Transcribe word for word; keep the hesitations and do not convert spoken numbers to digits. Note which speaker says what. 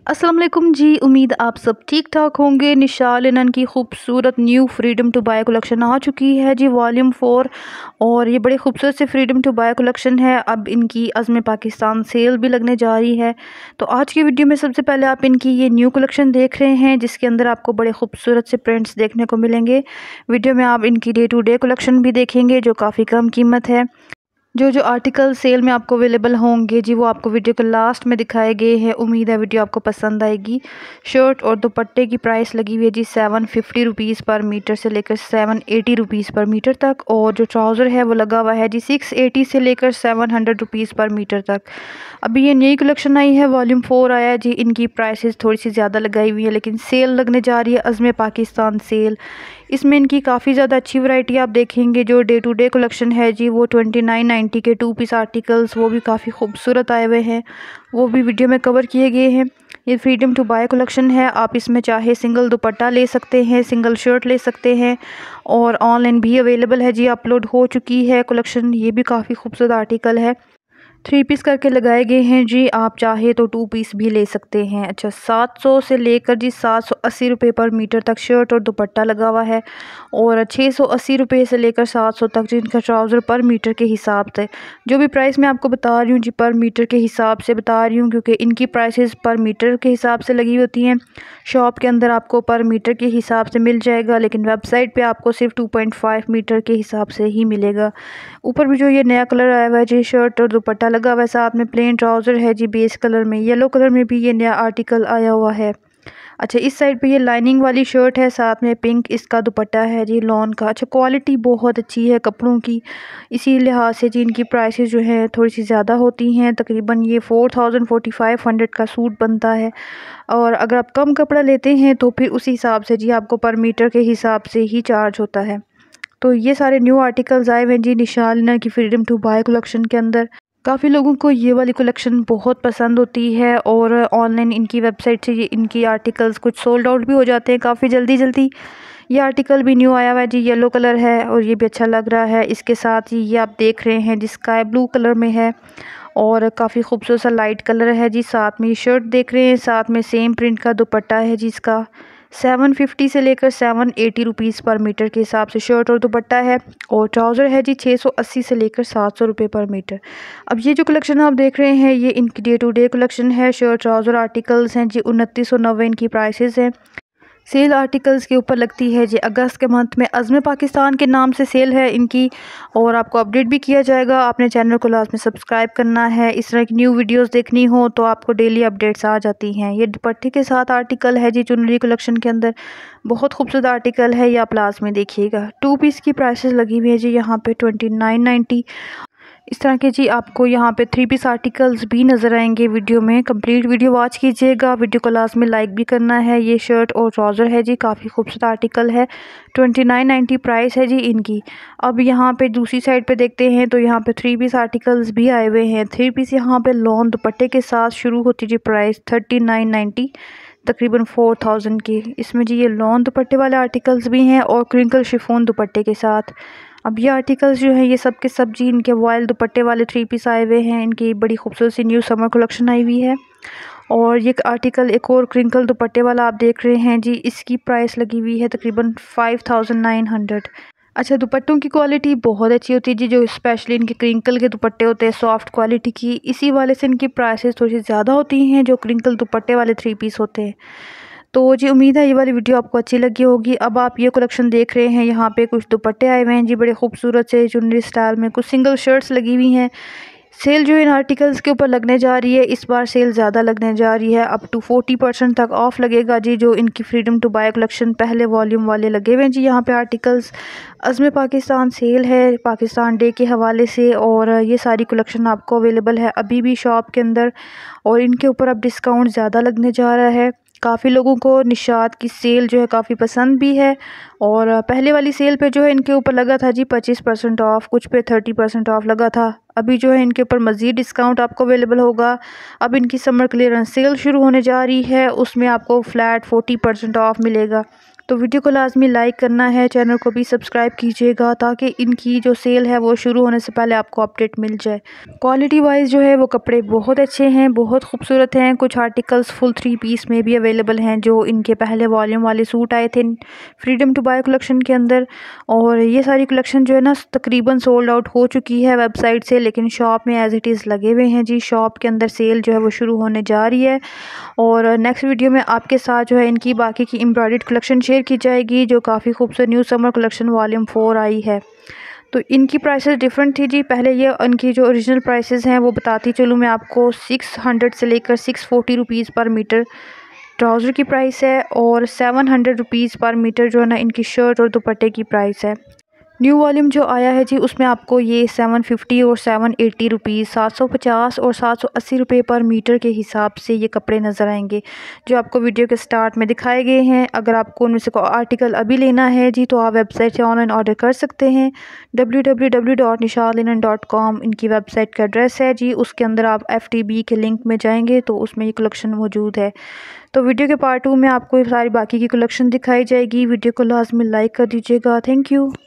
Speaker 1: अस्सलाम वालेकुम जी। उम्मीद आप सब ठीक ठाक होंगे। निशा लिनन की खूबसूरत new freedom to buy collection आ चुकी है जी, वॉल्यूम फोर। और ये बड़े खूबसूरत से फ्रीडम टू बाय कलेक्शन है। अब इनकी अज़्म पाकिस्तान सेल भी लगने जा रही है। तो आज की वीडियो में सबसे पहले आप इनकी ये न्यू कलेक्शन देख रहे हैं, जिसके अंदर आपको बड़े खूबसूरत से प्रिंट्स देखने को मिलेंगे। वीडियो में आप इनकी डे टू डे कलेक्शन भी देखेंगे, जो काफ़ी कम कीमत है। जो जो आर्टिकल सेल में आपको अवेलेबल होंगे जी, वो आपको वीडियो के लास्ट में दिखाए गए हैं। उम्मीद है वीडियो आपको पसंद आएगी। शर्ट और दुपट्टे की प्राइस लगी हुई है जी seven fifty rupees per metre से लेकर seven eighty rupees per metre तक। और जो ट्राउज़र है वो लगा हुआ है जी सिक्स एटी से लेकर seven hundred rupees per metre तक। अभी ये नई कलेक्शन आई है, वॉल्यूम फोर आया है जी। इनकी प्राइसेस थोड़ी सी ज़्यादा लगाई हुई है, लेकिन सेल लगने जा रही है, अज़्म पाकिस्तान सेल। इसमें इनकी काफ़ी ज़्यादा अच्छी वैरायटी आप देखेंगे। जो डे टू डे कलेक्शन है जी, वो ट्वेंटी नाइन नाइन्टी के टू पीस आर्टिकल्स, वो भी काफ़ी खूबसूरत आए हुए हैं, वो भी वीडियो में कवर किए गए हैं। ये फ्रीडम टू बाय कलेक्शन है। आप इसमें चाहे सिंगल दुपट्टा ले सकते हैं, सिंगल शर्ट ले सकते हैं, और ऑनलाइन भी अवेलेबल है जी, अपलोड हो चुकी है कलेक्शन। ये भी काफ़ी खूबसूरत आर्टिकल है, थ्री पीस करके लगाए गए हैं जी। आप चाहे तो टू पीस भी ले सकते हैं। अच्छा, सात सौ से लेकर जी सात सौ अस्सी रुपये पर मीटर तक शर्ट और दुपट्टा लगा हुआ है, और छः सौ अस्सी रुपये से लेकर सात सौ तक जिनका ट्राउज़र पर मीटर के हिसाब से। जो भी प्राइस मैं आपको बता रही हूँ जी, पर मीटर के हिसाब से बता रही हूँ, क्योंकि इनकी प्राइसेस पर मीटर के हिसाब से लगी होती हैं। शॉप के अंदर आपको पर मीटर के हिसाब से मिल जाएगा, लेकिन वेबसाइट पे आपको सिर्फ टू पॉइंट फाइव मीटर के हिसाब से ही मिलेगा। ऊपर भी जो ये नया कलर आया हुआ है जी, शर्ट और दुपट्टा लगा हुआ है, साथ में प्लेन ट्राउज़र है जी बेस कलर में। येलो कलर में भी ये नया आर्टिकल आया हुआ है। अच्छा, इस साइड पे ये लाइनिंग वाली शर्ट है, साथ में पिंक इसका दुपट्टा है जी लॉन का। अच्छा, क्वालिटी बहुत अच्छी है कपड़ों की, इसी लिहाज से जी इनकी प्राइसेस जो है थोड़ी सी ज़्यादा होती हैं। तकरीबन ये four thousand forty five hundred का सूट बनता है, और अगर आप कम कपड़ा लेते हैं तो फिर उसी हिसाब से जी आपको पर मीटर के हिसाब से ही चार्ज होता है। तो ये सारे न्यू आर्टिकल्स आए हुए हैं जी निशा लिनन की फ्रीडम टू बाय कलेक्शन के अंदर। काफ़ी लोगों को ये वाली कलेक्शन बहुत पसंद होती है, और ऑनलाइन इनकी वेबसाइट से ये इनकी आर्टिकल्स कुछ सोल्ड आउट भी हो जाते हैं काफ़ी जल्दी जल्दी। ये आर्टिकल भी न्यू आया हुआ है जी, येलो कलर है, और ये भी अच्छा लग रहा है। इसके साथ ही ये आप देख रहे हैं जी स्काई ब्लू कलर में है, और काफ़ी खूबसूरत सा लाइट कलर है जी। साथ में ये शर्ट देख रहे हैं, साथ में सेम प्रिंट का दुपट्टा है जी। इसका सेवन फिफ्टी से लेकर seven eighty rupees per metre के हिसाब से शर्ट और दुपट्टा है, और ट्राउज़र है जी छः सौ अस्सी से लेकर सात सौ रुपये पर मीटर। अब ये जो कलेक्शन आप देख रहे हैं, ये इनकी डे टू डे कलेक्शन है। शर्ट ट्राउज़र आर्टिकल्स हैं जी, उनतीस सौ नब्बे इनकी प्राइसेस हैं। सेल आर्टिकल्स के ऊपर लगती है जी अगस्त के मंथ में, अज़्म पाकिस्तान के नाम से सेल है इनकी, और आपको अपडेट भी किया जाएगा। आपने चैनल को लाजमी सब्सक्राइब करना है। इस तरह की न्यू वीडियोस देखनी हो तो आपको डेली अपडेट्स आ जाती हैं। ये दुपट्टे के साथ आर्टिकल है जी चुनरी कलेक्शन के अंदर, बहुत खूबसूरत आर्टिकल है, ये आप लाजमी देखिएगा। टू पीस की प्राइसेस लगी हुई है जी यहाँ पे ट्वेंटी नाइन नाइन्टी। इस तरह के जी आपको यहाँ पे थ्री पीस आर्टिकल्स भी नज़र आएंगे वीडियो में। कंप्लीट वीडियो वॉच कीजिएगा, वीडियो को लास्ट में लाइक भी करना है। ये शर्ट और ट्राउज़र है जी, काफ़ी खूबसूरत आर्टिकल है, ट्वेंटी नाइन नाइन्टी प्राइस है जी इनकी। अब यहाँ पे दूसरी साइड पे देखते हैं तो यहाँ पे थ्री पीस आर्टिकल्स भी आए हुए हैं। थ्री पीस यहाँ पे लॉन दुपट्टे के साथ शुरू होती जी प्राइस थर्टी नाइन नाइन्टी, तकरीबन फोर थाउजेंड की। इसमें जी ये लॉन दुपट्टे वाले आर्टिकल्स भी हैं, और क्रिंकल शिफॉन दुपट्टे के साथ। अब ये आर्टिकल्स जो है ये सब के सब जी इनके वॉयल दुपट्टे वाले थ्री पीस आए हुए हैं। इनकी बड़ी खूबसूरत सी न्यू समर कलेक्शन आई हुई है। और ये आर्टिकल एक और क्रिंकल दुपट्टे वाला आप देख रहे हैं जी, इसकी प्राइस लगी हुई है तकरीबन फाइव थाउजेंड नाइन हंड्रेड। अच्छा, दुपट्टों की क्वालिटी बहुत अच्छी होती है जी, जो स्पेशली इनके क्रिंकल के दुपट्टे होते हैं सॉफ्ट क्वालिटी की, इसी वाले से इनकी प्राइसेस थोड़ी सी ज़्यादा होती हैं, जो क्रिंकल दुपट्टे वाले थ्री पीस होते हैं। तो जी उम्मीद है ये वाली वीडियो आपको अच्छी लगी होगी। अब आप ये कलेक्शन देख रहे हैं, यहाँ पे कुछ दुपट्टे आए हुए हैं जी बड़े खूबसूरत से चुनरी स्टाइल में, कुछ सिंगल शर्ट्स लगी हुई हैं। सेल जो इन आर्टिकल्स के ऊपर लगने जा रही है, इस बार सेल ज़्यादा लगने जा रही है, अप टू फोर्टी परसेंट तक ऑफ लगेगा जी। जो इनकी फ्रीडम टू बाय कलेक्शन पहले वॉल्यूम वाले लगे हुए हैं जी यहाँ पे आर्टिकल्स। अज़्म पाकिस्तान सेल है पाकिस्तान डे के हवाले से, और ये सारी कलेक्शन आपको अवेलेबल है अभी भी शॉप के अंदर, और इनके ऊपर अब डिस्काउंट ज़्यादा लगने जा रहा है। काफ़ी लोगों को निशात की सेल जो है काफ़ी पसंद भी है, और पहले वाली सेल पे जो है इनके ऊपर लगा था जी पच्चीस परसेंट ऑफ़, कुछ पे थर्टी परसेंट ऑफ़ लगा था। अभी जो है इनके ऊपर मज़ीद डिस्काउंट आपको अवेलेबल होगा। अब इनकी समर क्लियरेंस सेल शुरू होने जा रही है, उसमें आपको फ्लैट फोर्टी परसेंट ऑफ़ मिलेगा। तो वीडियो को लाजमी लाइक करना है, चैनल को भी सब्सक्राइब कीजिएगा ताकि इनकी जो सेल है वो शुरू होने से पहले आपको अपडेट मिल जाए। क्वालिटी वाइज जो है वो कपड़े बहुत अच्छे हैं, बहुत खूबसूरत हैं। कुछ आर्टिकल्स फुल थ्री पीस में भी अवेलेबल हैं जो इनके पहले वॉल्यूम वाले सूट आए थे फ्रीडम टू बाय कलेक्शन के अंदर। और ये सारी कलेक्शन जो है ना तकरीबन सोल्ड आउट हो चुकी है वेबसाइट से, लेकिन शॉप में एज इट इज़ लगे हुए हैं जी। शॉप के अंदर सेल जो है वो शुरू होने जा रही है और नेक्स्ट वीडियो में आपके साथ जो है इनकी बाकी की एम्ब्रॉयडर्ड कलेक्शन शेयर की जाएगी जो काफ़ी खूबसूरत new summer collection volume four आई है। तो इनकी प्राइसेस डिफरेंट थी जी। पहले ये इनकी जो ओरिजिनल प्राइसेस हैं वो बताती चलूँ मैं आपको। सिक्स हंड्रेड से लेकर six forty rupees per metre trouser की प्राइस है और seven hundred rupees per metre जो है ना इनकी शर्ट और दुपट्टे की प्राइस है। न्यू वॉल्यूम जो आया है जी उसमें आपको ये सेवन फिफ्टी और सेवन एटी रुपीज़, सात सौ पचास और सात सौ अस्सी रुपये पर मीटर के हिसाब से ये कपड़े नज़र आएंगे जो आपको वीडियो के स्टार्ट में दिखाए गए हैं। अगर आपको उनमें से कोई आर्टिकल अभी लेना है जी तो आप वेबसाइट से ऑनलाइन ऑर्डर कर सकते हैं। W W W dot Nishat linen dot com इनकी वेबसाइट का एड्रेस है जी। उसके अंदर आप एफ टी बी के लिंक में जाएंगे तो उसमें ये कलेक्शन मौजूद है। तो वीडियो के पार्ट टू में आपको सारी बाकी की कलेक्शन दिखाई जाएगी। वीडियो को लाजमी लाइक कर दीजिएगा। Thank you.